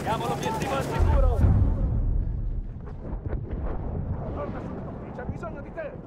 Siamo l'obiettivo al sicuro! Torna subito qui, c'è bisogno di te!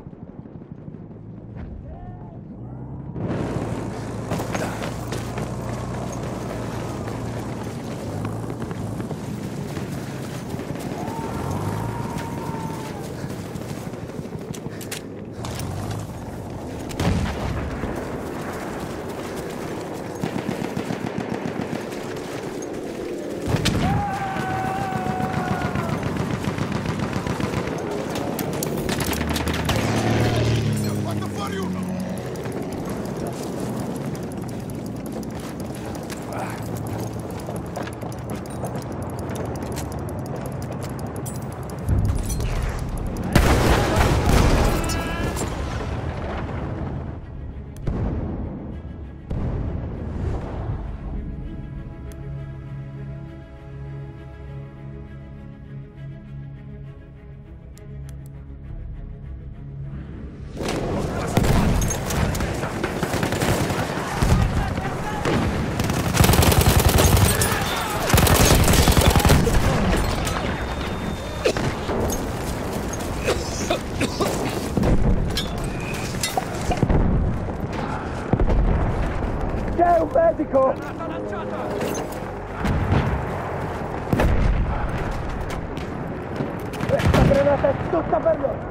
C'è un medico! Granata lanciata! Questa granata è tutta per noi!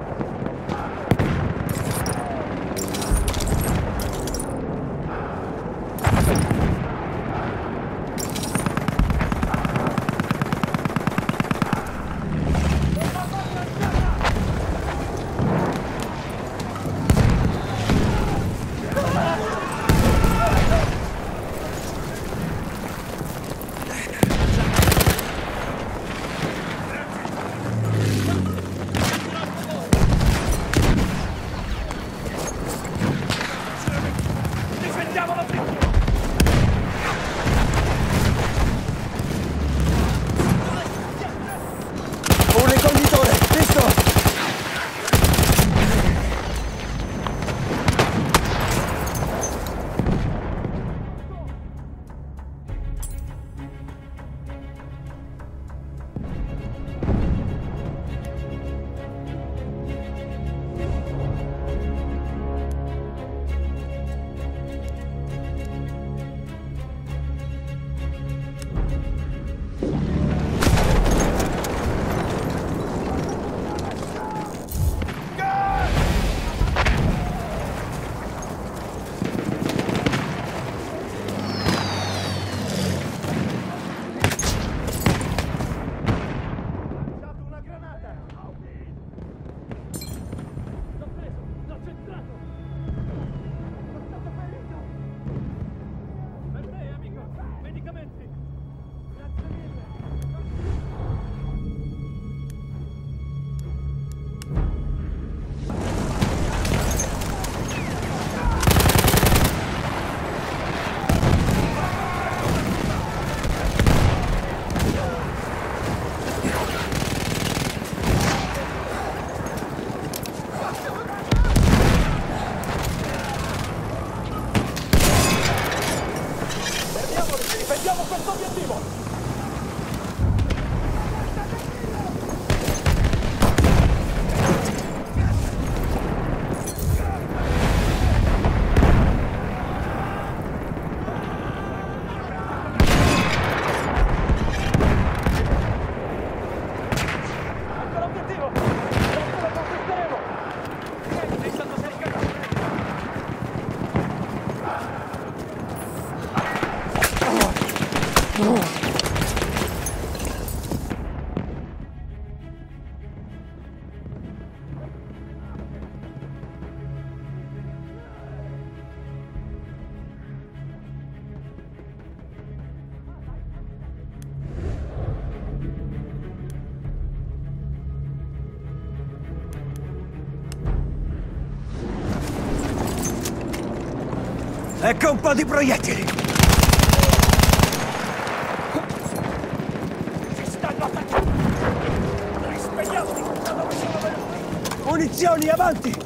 Difendiamo l'obiettivo! Un ricognitore! Visto! Difendiamo questo obiettivo! Ecco l'obiettivo! Presto lo conquisteremo! Sei stato caricato! Ecco un po' di proiettili! Ci stanno attaccando! Risvegliamoci da dove sono venuti! Munizioni, avanti!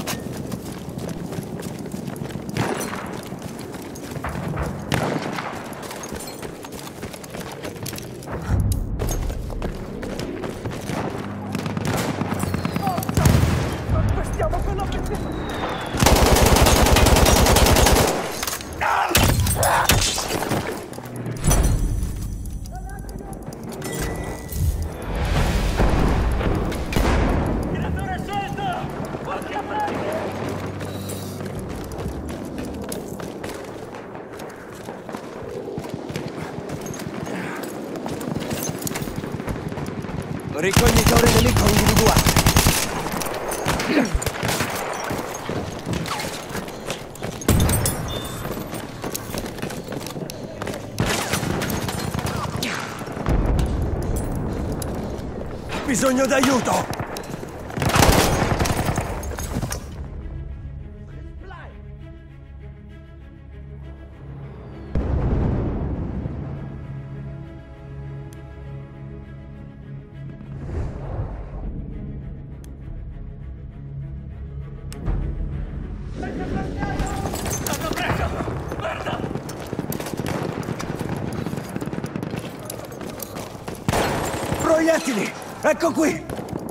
Ricognitore nemico individuato. Bisogno d'aiuto! Proiettili! Ecco qui!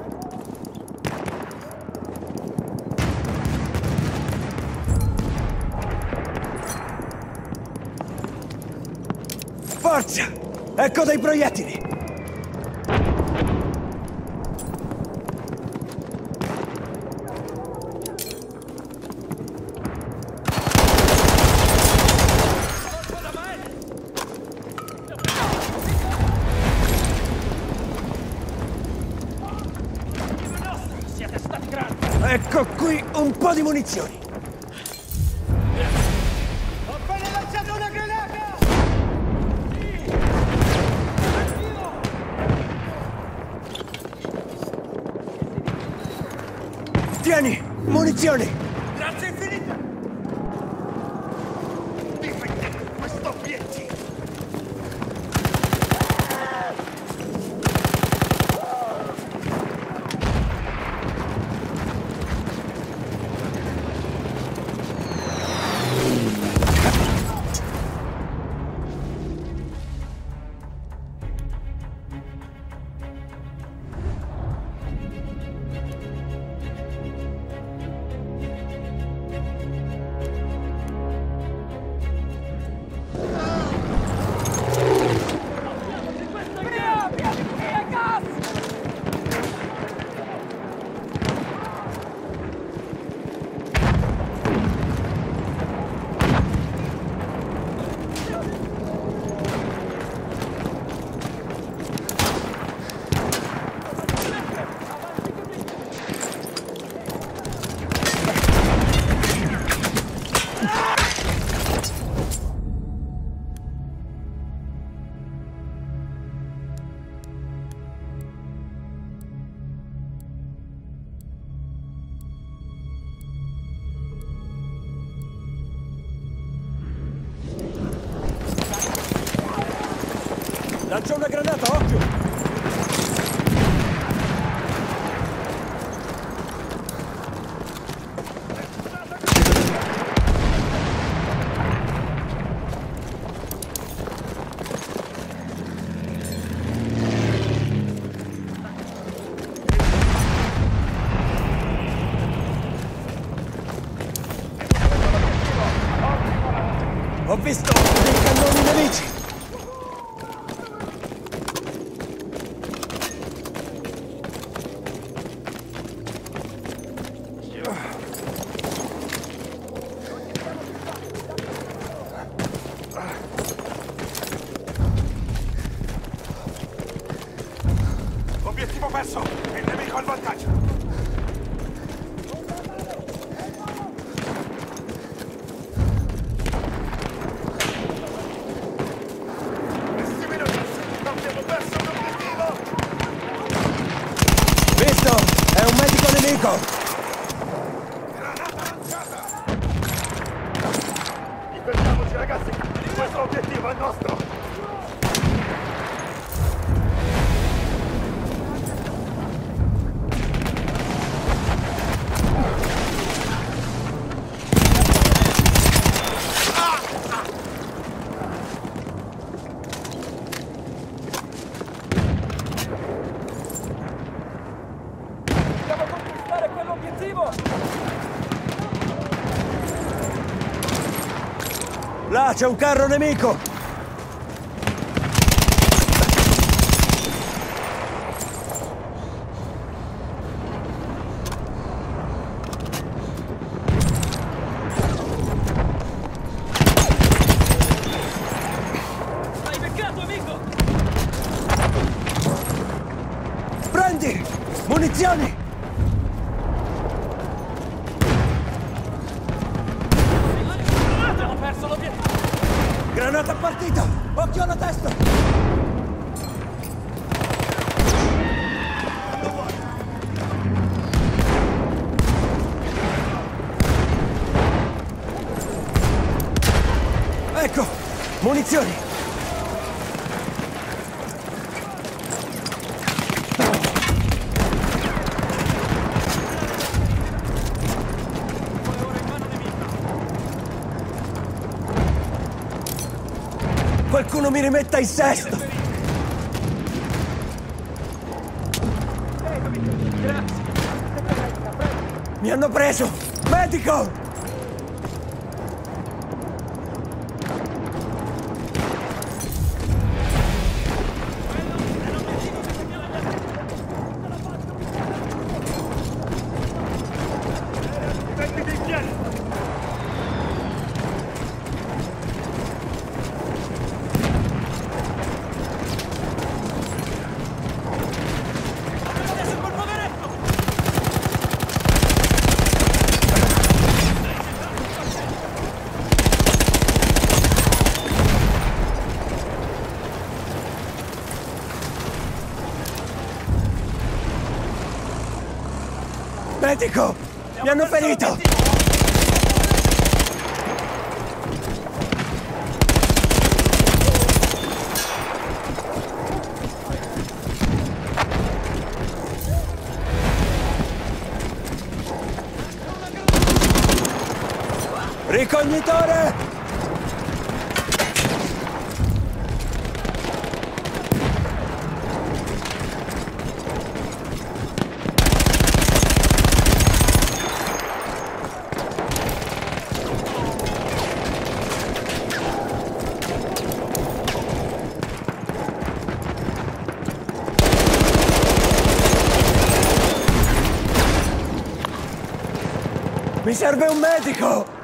Forza! Ecco dei proiettili! Ecco qui un po' di munizioni. Ho appena lanciato una granata! Tieni, munizioni. Grazie infinite! Difendete questo obiettivo! Lancia una granata, occhio! Ho visto dei cannoni nemici! Obiettivo perso! Il nemico al vantaggio! Abbiamo perso l'obiettivo! Visto! È un medico nemico! Granata lanciata! Difendiamoci, ragazzi! Questo obiettivo è nostro! Dobbiamo conquistare quell'obiettivo! Là c'è un carro nemico! Hai beccato, amico! Munizioni! Abbiamo perso l'obiettivo! Granata partita! Occhio alla testa! Ecco! Munizioni! Qualcuno mi rimetta in sesto! Mi hanno preso! Medico! Mettiti in piedi! Adesso quel poveretto! Medico! Mi hanno ferito! Ricognitore! Mi serve un medico!